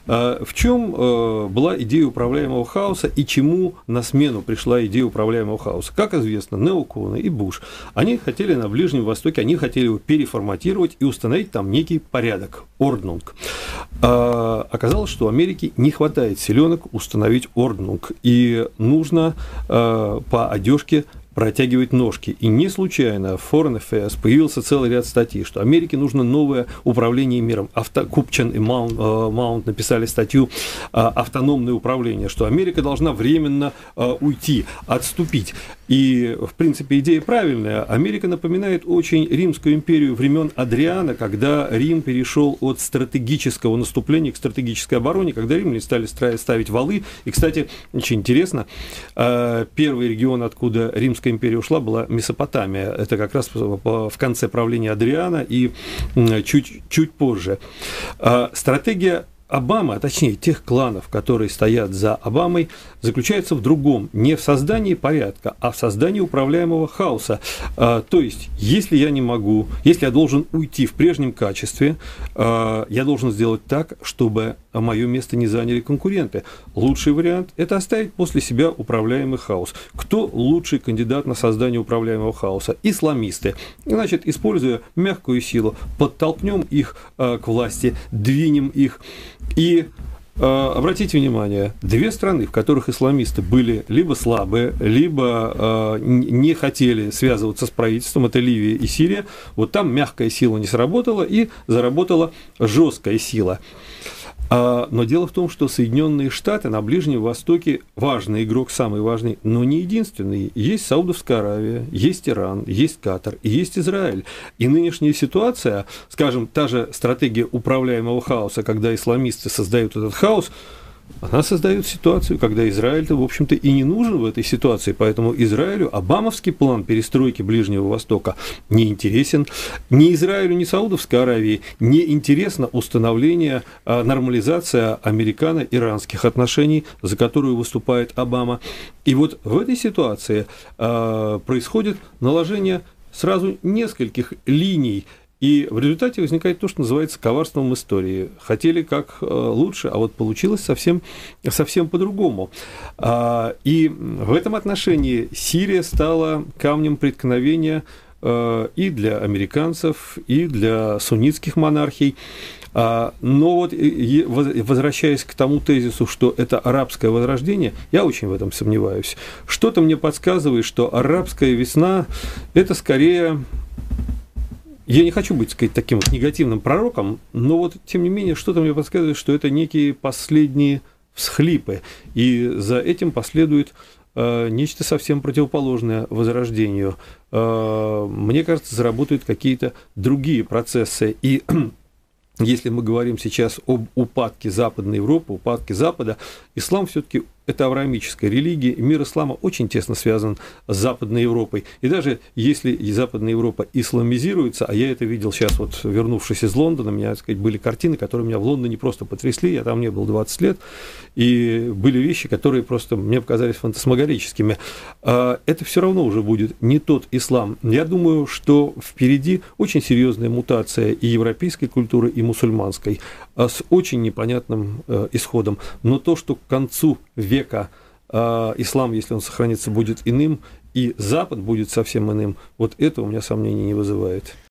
В чем была идея управляемого хаоса и чему на смену пришла идея управляемого хаоса? Как известно, неоконы и Буш, они хотели на Ближнем Востоке, они хотели его переформатировать и установить там некий порядок, орднунг. Оказалось, что Америке не хватает силенок установить орднунг, и нужно по одежке протягивать ножки. И не случайно в Foreign Affairs появился целый ряд статей, что Америке нужно новое управление миром. Купчен и Маунт написали статью «Автономное управление», что Америка должна временно уйти, отступить. И, в принципе, идея правильная. Америка напоминает очень Римскую империю времен Адриана, когда Рим перешел от стратегического наступления к стратегической обороне, когда римляне стали ставить валы. И, кстати, очень интересно, первый регион, откуда Римская империя ушла, была Месопотамия. Это как раз в конце правления Адриана и чуть позже. Стратегия Обамы, а точнее тех кланов, которые стоят за Обамой, заключается в другом, не в создании порядка, а в создании управляемого хаоса. То есть, если я не могу, если я должен уйти в прежнем качестве, я должен сделать так, чтобы мое место не заняли конкуренты. Лучший вариант – это оставить после себя управляемый хаос. Кто лучший кандидат на создание управляемого хаоса? Исламисты. Значит, используя мягкую силу, подтолкнем их к власти, двинем их. И обратите внимание, две страны, в которых исламисты были либо слабые, либо не хотели связываться с правительством, это Ливия и Сирия, вот там мягкая сила не сработала и заработала жесткая сила. Но дело в том, что Соединенные Штаты на Ближнем Востоке важный игрок, самый важный, но не единственный. Есть Саудовская Аравия, есть Иран, есть Катар и есть Израиль. И нынешняя ситуация, скажем, та же стратегия управляемого хаоса, когда исламисты создают этот хаос, она создает ситуацию, когда Израиль-то, в общем-то, и не нужен в этой ситуации, поэтому Израилю обамовский план перестройки Ближнего Востока не интересен. Ни Израилю, ни Саудовской Аравии не интересно установление, нормализация американо-иранских отношений, за которую выступает Обама. И вот в этой ситуации происходит наложение сразу нескольких линий. И в результате возникает то, что называется коварством истории. Хотели как лучше, а вот получилось совсем по-другому. И в этом отношении Сирия стала камнем преткновения и для американцев, и для суннитских монархий. Но вот, возвращаясь к тому тезису, что это арабское возрождение, я очень в этом сомневаюсь. Что-то мне подсказывает, что арабская весна – это скорее… Я не хочу быть, сказать, таким вот негативным пророком, но вот, тем не менее, что-то мне подсказывает, что это некие последние всхлипы, и за этим последует нечто совсем противоположное возрождению. Мне кажется, заработают какие-то другие процессы, и если мы говорим сейчас об упадке Западной Европы, упадке Запада, ислам все-таки это авраамическая религия, и мир ислама очень тесно связан с Западной Европой. И даже если Западная Европа исламизируется, а я это видел сейчас, вот вернувшись из Лондона, у меня, так сказать, были картины, которые меня в Лондоне просто потрясли, я там не был 20 лет, и были вещи, которые просто мне показались фантасмагорическими. Это все равно уже будет не тот ислам. Я думаю, что впереди очень серьезная мутация и европейской культуры, и мусульманской, с очень непонятным исходом. Но то, что к концу века ислам, если он сохранится, будет иным, и Запад будет совсем иным, вот это у меня сомнений не вызывает.